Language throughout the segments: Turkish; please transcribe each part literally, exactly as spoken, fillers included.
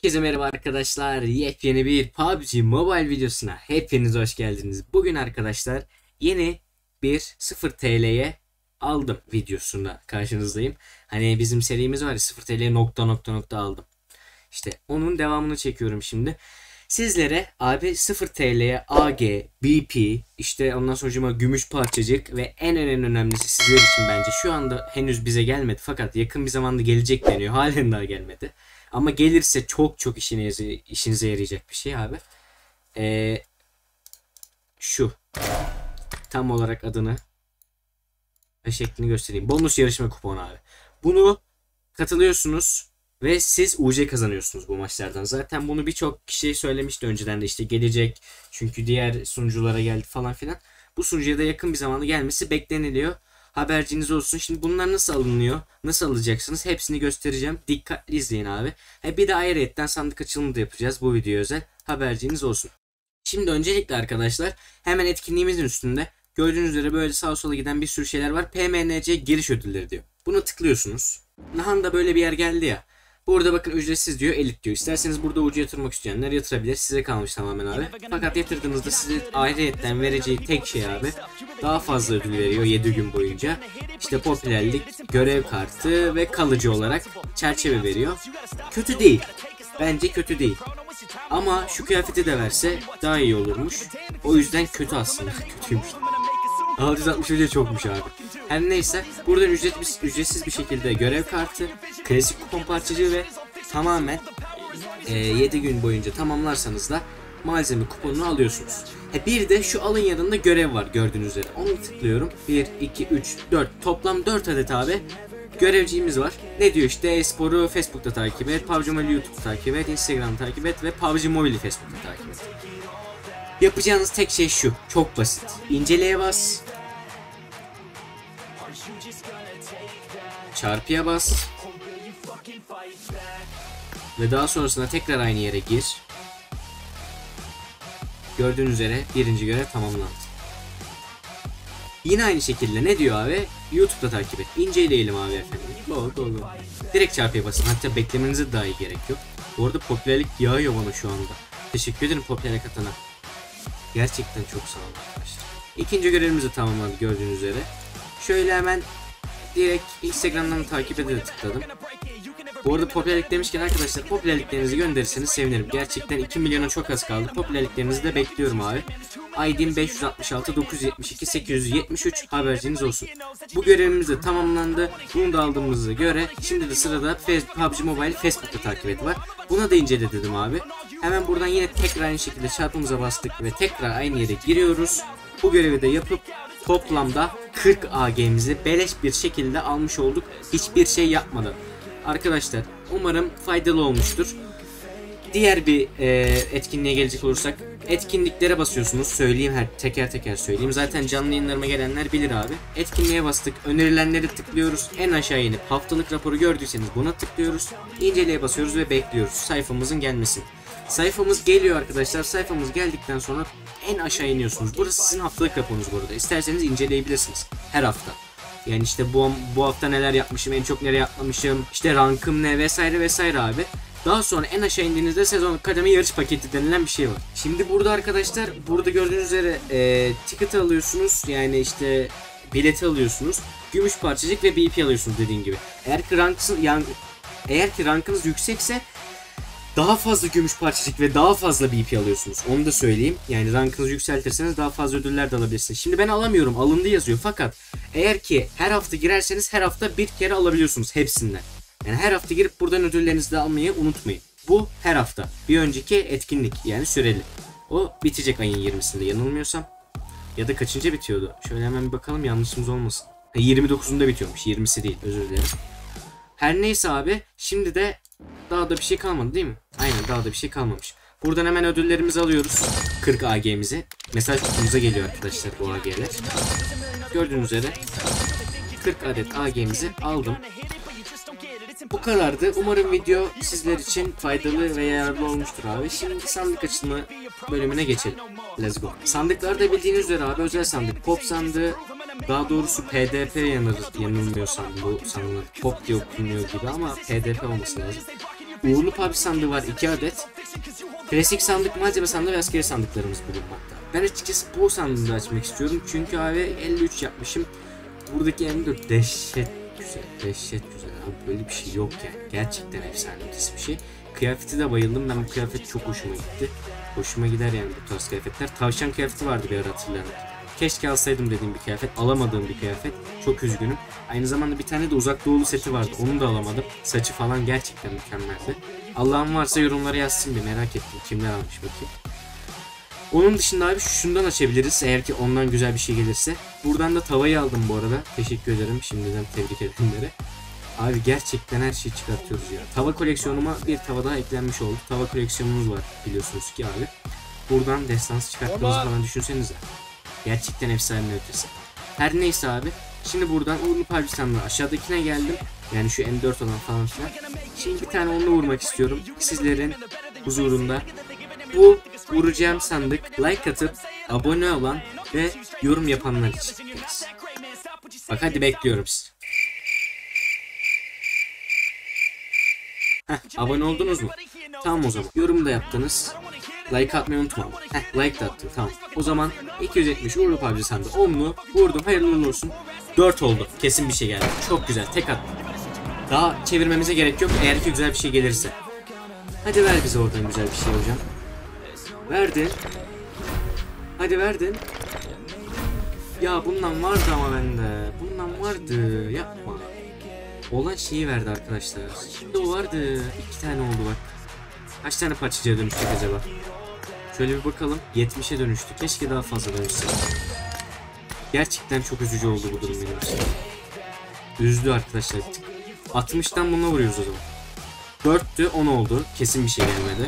Herkese merhaba arkadaşlar. Yepyeni bir P U B G Mobile videosuna hepiniz hoş geldiniz. Bugün arkadaşlar yeni bir sıfır T L'ye aldım videosunda karşınızdayım. Hani bizim serimiz var ya, sıfır T L'ye nokta nokta nokta aldım. İşte onun devamını çekiyorum şimdi. Sizlere abi sıfır T L'ye A G, B P, işte ondan sonra gümüş parçacık ve en en en önemlisi sizler için bence şu anda henüz bize gelmedi fakat yakın bir zamanda gelecek deniyor. Halen daha gelmedi. Ama gelirse çok çok işinize, işinize yarayacak bir şey abi. Ee, şu. Tam olarak adını ve şeklini göstereyim. Bonus yarışma kuponu abi. Bunu katılıyorsunuz ve siz U C kazanıyorsunuz bu maçlardan. Zaten bunu birçok kişi söylemişti önceden de, işte gelecek. Çünkü diğer sunuculara geldi falan filan. Bu sunucuya da yakın bir zamanda gelmesi bekleniliyor. Haberciniz olsun. Şimdi bunlar nasıl alınıyor? Nasıl alacaksınız? Hepsini göstereceğim. Dikkatli izleyin abi. He bir de ayrıyetten sandık açılımı da yapacağız bu videoya özel. Haberciniz olsun. Şimdi öncelikle arkadaşlar hemen etkinliğimizin üstünde gördüğünüz üzere böyle sağa sola giden bir sürü şeyler var. P M N C giriş ödülleri diyor. Buna tıklıyorsunuz. Nahan da böyle bir yer geldi ya. Burada bakın ücretsiz diyor, elit diyor. İsterseniz burada ucu yatırmak isteyenler yatırabilir. Size kalmış tamamen abi. Fakat yatırdığınızda size ayrıyetten vereceği tek şey abi, daha fazla ödül veriyor yedi gün boyunca. İşte popülerlik, görev kartı ve kalıcı olarak çerçeve veriyor. Kötü değil. Bence kötü değil. Ama şu kıyafeti de verse daha iyi olurmuş. O yüzden kötü aslında. Kötüymüş. altı yüz altmış öyle çokmuş abi. Her neyse, buradan ücretsiz, ücretsiz bir şekilde görev kartı, klasik kupon parçacığı ve tamamen e, yedi gün boyunca tamamlarsanız da malzeme kuponunu alıyorsunuz. He bir de şu alın yanında görev var gördüğünüz üzere. Onu tıklıyorum. bir, iki, üç, dört. Toplam dört adet abi görevciğimiz var. Ne diyor işte, e-sporu Facebook'ta takip et, P U B G Mobile YouTube'da takip et, Instagram'da takip et ve P U B G Mobile'i Facebook'ta takip et. Yapacağınız tek şey şu. Çok basit. İnceleye bas. Çarpıya bas. Ve daha sonrasında tekrar aynı yere gir. Gördüğünüz üzere birinci görev tamamlandı. Yine aynı şekilde ne diyor abi? YouTube'da takip et. İnceleyelim abi efendim. Doğru doğru. Direkt çarpıya basın. Hatta beklemenize dahi gerek yok. Bu arada popülerlik yağıyor bana şu anda. Teşekkür ederim popülerlik atana. Gerçekten çok sağ olun arkadaşlar. İkinci görevimizi tamamladık gördüğünüz üzere. Şöyle hemen direkt Instagram'dan takip ederek tıkladım. Bu arada popülerlik demişken arkadaşlar, popülerliklerinizi gönderirseniz sevinirim. Gerçekten iki milyona çok az kaldı. Popülerliklerinizi de bekliyorum abi. I D'm beş yüz altmış altı dokuz yüz yetmiş iki sekiz yüz yetmiş üç, haberciniz olsun. Bu görevimiz de tamamlandı. Bunu da aldığımıza göre şimdi de sırada P U B G Mobile Facebook'ta takip et var. Buna da incele dedim abi. Hemen buradan yine tekrar aynı şekilde çarpımıza bastık ve tekrar aynı yere giriyoruz. Bu görevi de yapıp toplamda kırk A G'mizi beleş bir şekilde almış olduk. Hiçbir şey yapmadan. Arkadaşlar umarım faydalı olmuştur. Diğer bir e, etkinliğe gelecek olursak, etkinliklere basıyorsunuz. Söyleyeyim, her teker teker söyleyeyim. Zaten canlı yayınlarıma gelenler bilir abi. Etkinliğe bastık. Önerilenleri tıklıyoruz. En aşağı inip haftalık raporu gördüyseniz buna tıklıyoruz. İnceleye basıyoruz ve bekliyoruz sayfamızın gelmesini. Sayfamız geliyor arkadaşlar. Sayfamız geldikten sonra en aşağı iniyorsunuz. Burası sizin haftalık raporunuz burada. İsterseniz inceleyebilirsiniz her hafta. Yani işte bu, bu hafta neler yapmışım, en çok nereye atlamışım, işte rankım ne vesaire vesaire abi. Daha sonra en aşağı indiğinizde sezon kademe yarış paketi denilen bir şey var. Şimdi burada arkadaşlar, burada gördüğünüz üzere e, ticket alıyorsunuz, yani işte bileti alıyorsunuz. Gümüş parçacık ve B P alıyorsunuz dediğim gibi. Eğer ki rankınız, yani eğer ki rankınız yüksekse daha fazla gümüş parçacık ve daha fazla B P alıyorsunuz. Onu da söyleyeyim. Yani rankınızı yükseltirseniz daha fazla ödüller de alabilirsiniz. Şimdi ben alamıyorum, alındı yazıyor. Fakat eğer ki her hafta girerseniz her hafta bir kere alabiliyorsunuz hepsinden. Yani her hafta girip buradan ödüllerinizi de almayı unutmayın. Bu her hafta. Bir önceki etkinlik, yani süreli. O bitecek ayın yirmisinde yanılmıyorsam. Ya da kaçıncı bitiyordu? Şöyle hemen bir bakalım, yanlışımız olmasın. E, yirmi dokuzunda bitiyormuş. yirmisi değil, özür dilerim. Her neyse abi, şimdi de daha da bir şey kalmadı değil mi? Aynen, daha da bir şey kalmamış. Buradan hemen ödüllerimizi alıyoruz. kırk A G'mizi. Mesaj kutumuza geliyor arkadaşlar bu A G'ler. Gördüğünüz üzere kırk adet A G'mizi aldım. Bu kadardı. Umarım video sizler için faydalı ve yararlı olmuştur abi. Şimdi sandık açılma bölümüne geçelim. Let's go. Sandıklarda bildiğiniz üzere abi özel sandık. Pop sandığı, daha doğrusu P D P yanır, yanılmıyorsam bu sanılır. Pop diye okunuyor gibi ama P D P olması lazım. Uğurlu P U B G sandığı var iki adet. Klasik sandık, malzeme sandığı ve askeri sandıklarımız bulunmakta. Ben açıkçası bu sandığı da açmak istiyorum. Çünkü abi elli üç yapmışım. Buradaki M dört dehşet güzel. Dehşet güzel abi. Böyle bir şey yok yani. Gerçekten efsane ötesi bir şey. Kıyafeti de bayıldım. Ben bu kıyafet çok hoşuma gitti. Hoşuma gider yani bu tarz kıyafetler. Tavşan kıyafeti vardı bir ara, hatırlarım. Keşke alsaydım dediğim bir kıyafet. Alamadığım bir kıyafet. Çok üzgünüm. Aynı zamanda bir tane de uzak doğulu seti vardı. Onu da alamadım. Saçı falan gerçekten mükemmeldi. Allah'ın varsa yorumlara yazsın bir, merak ettim. Kimler almış bakayım. Onun dışında abi şundan açabiliriz. Eğer ki ondan güzel bir şey gelirse. Buradan da tavayı aldım bu arada. Teşekkür ederim. Şimdiden tebrik edenlere. Abi gerçekten her şeyi çıkartıyoruz ya. Tava koleksiyonuma bir tava daha eklenmiş oldu. Tava koleksiyonumuz var biliyorsunuz ki abi. Buradan destansı çıkarttığımızı falan düşünsenize. Gerçekten efsane ötesi. Her neyse abi. Şimdi buradan uğurlu P U B G sandığı aşağıdakine geldim. Yani şu M dört olan falan filan. Şimdi bir tane onunla vurmak istiyorum. Sizlerin huzurunda. Bu vuracağım sandık like atıp abone olan ve yorum yapanlar için. Bak hadi bekliyorum sizi. Heh, abone oldunuz mu? Tamam o zaman. Yorum da yaptınız. Like atmayı unutma. Heh, like da attım, tamam. O zaman iki yüz yetmiş uğurlu P U B G sandığı onlu vurdum, hayırlı olsun. dört oldu. Kesin bir şey geldi. Çok güzel, tek attım. Daha çevirmemize gerek yok eğer ki güzel bir şey gelirse. Hadi ver bize oradan güzel bir şey hocam. Verdin. Hadi verdin. Ya bundan vardı ama bende. Bundan vardı. Yapma. Olan şeyi verdi arkadaşlar. Şimdi o vardı. İki tane oldu bak. Kaç tane parçacığa dönüştük acaba? Şöyle bir bakalım. yetmişe dönüştü. Keşke daha fazla dönüşse. Gerçekten çok üzücü oldu bu durum benim için. Üzdü arkadaşlar. altmıştan buna vuruyoruz o zaman. dörttü, on oldu. Kesin bir şey gelmedi.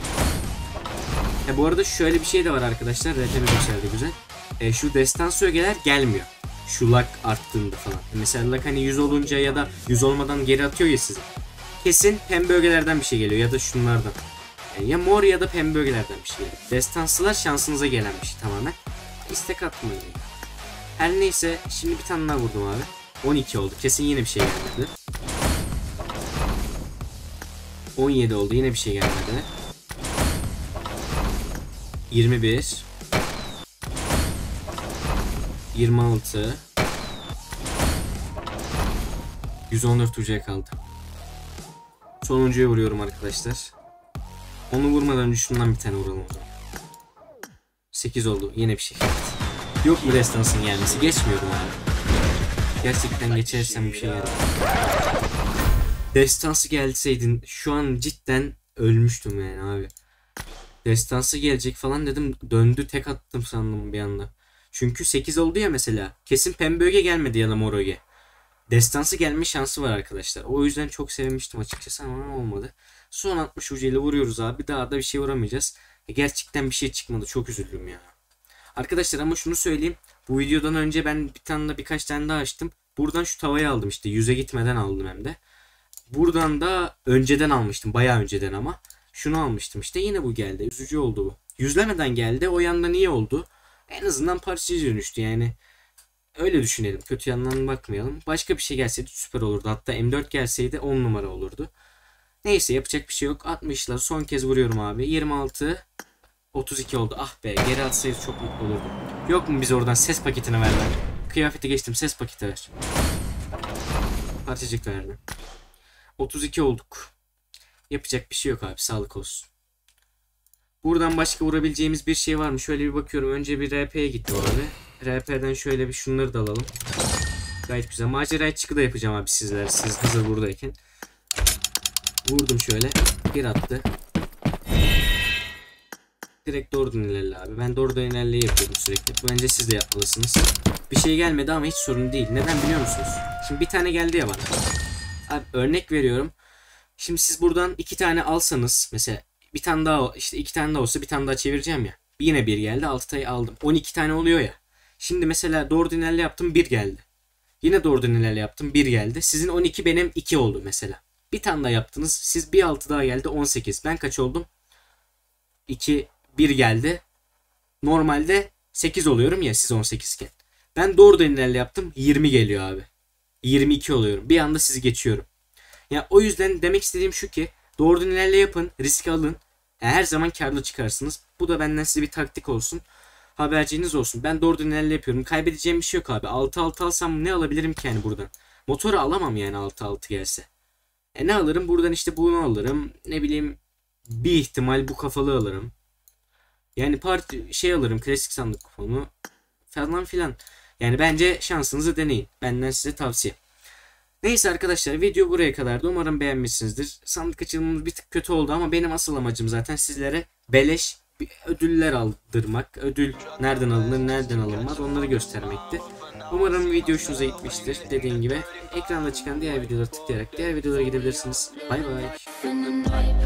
E bu arada şöyle bir şey de var arkadaşlar. R T B yükseldi güzel. E, şu destansı ögeler gelmiyor. Şu lag arttığında falan. E mesela lag hani yüz olunca ya da yüz olmadan geri atıyor ya size. Kesin pembe ögelerden bir şey geliyor ya da şunlardan. Yani ya mor ya da pembe ögelerden bir şey geliyor. Destansılar şansınıza gelen bir şey tamamen. İstek atmayın. Her neyse şimdi bir tane daha vurdum abi. on iki oldu. Kesin yine bir şey gelmedi. on yedi oldu. Yine bir şey gelmedi. yirmi bir. yirmi altı. yüz on dört ucuya kaldı. Sonuncuya vuruyorum arkadaşlar. Onu vurmadan önce şundan bir tane vuralım o zaman. sekiz oldu. Yine bir şey geldi. Yok mu destansın gelmesi? Geçmiyorum abi. Gerçekten geçersem bir şey geldi. Destansı gelseydin şu an cidden ölmüştüm yani abi. Destansı gelecek falan dedim, döndü, tek attım sandım bir anda. Çünkü sekiz oldu ya mesela. Kesin pembe öge gelmedi ya da mor öge. Destansı gelme şansı var arkadaşlar. O yüzden çok sevmiştim açıkçası ama olmadı. Son altmış ucuyla vuruyoruz abi. Daha da bir şey vuramayacağız. E gerçekten bir şey çıkmadı. Çok üzüldüm ya. Arkadaşlar ama şunu söyleyeyim. Bu videodan önce ben bir tane de birkaç tane daha açtım. Buradan şu tavayı aldım işte. yüze gitmeden aldım hem de. Buradan da önceden almıştım. Bayağı önceden ama. Şunu almıştım işte. Yine bu geldi. Üzücü oldu bu. Yüzlemeden geldi. O yanda niye oldu? En azından parçacı dönüştü yani. Öyle düşünelim. Kötü yandan bakmayalım. Başka bir şey gelseydi süper olurdu. Hatta M dört gelseydi on numara olurdu. Neyse yapacak bir şey yok. altmışlar son kez vuruyorum abi. yirmi altı. otuz iki oldu. Ah be, geri atsaydı çok mutlu olurdum. Yok mu bize oradan ses paketini ver lan. Kıyafeti geçtim, ses paketi ver. Parçacık verdi. otuz iki olduk. Yapacak bir şey yok abi, sağlık olsun. Buradan başka vurabileceğimiz bir şey var mı? Şöyle bir bakıyorum. Önce bir R P'ye gitti abi. R P'den şöyle bir şunları da alalım. Gayet güzel. Macerayı çıkı da yapacağım abi sizler. Siz hazır buradayken. Vurdum şöyle. Bir attı. Direkt doğrudan ilerle abi. Ben doğrudan ilerleyi yapıyorum sürekli. Bence siz de yapmalısınız. Bir şey gelmedi ama hiç sorun değil. Neden biliyor musunuz? Şimdi bir tane geldi ya bana. Abi örnek veriyorum. Şimdi siz buradan iki tane alsanız. Mesela bir tane daha, işte iki tane daha olsa bir tane daha çevireceğim ya. Yine bir geldi. altı tayı aldım. on iki tane oluyor ya. Şimdi mesela doğrudan ilerle yaptım. bir geldi. Yine doğrudan ilerle yaptım. bir geldi. Sizin on iki, benim iki oldu mesela. Bir tane daha yaptınız. Siz bir altı daha geldi. on sekiz. Ben kaç oldum? iki, bir geldi. Normalde sekiz oluyorum ya siz on sekiz iken. Ben doğrudan ilerle yaptım. yirmi geliyor abi. yirmi iki oluyorum. Bir anda sizi geçiyorum. Ya o yüzden demek istediğim şu ki Doğru ilerle yapın. Risk alın. Her zaman karlı çıkarsınız. Bu da benden size bir taktik olsun. Haberciniz olsun. Ben doğru ilerle yapıyorum. Kaybedeceğim bir şey yok abi. altı altı alsam ne alabilirim ki yani buradan? Motoru alamam yani altı altı gelse. E ne alırım? Buradan işte bunu alırım. Ne bileyim bir ihtimal bu kafalı alırım. Yani parti şey alırım. Klasik sandık kuponu. Falan filan. Yani bence şansınızı deneyin. Benden size tavsiye. Neyse arkadaşlar video buraya kadardı. Umarım beğenmişsinizdir. Sandık açılımımız bir tık kötü oldu ama benim asıl amacım zaten sizlere beleş ödüller aldırmak. Ödül nereden alınır nereden alınmaz onları göstermekti. Umarım video hoşunuza gitmiştir. Dediğim gibi ekranda çıkan diğer videoları tıklayarak diğer videolara gidebilirsiniz. Bay bay.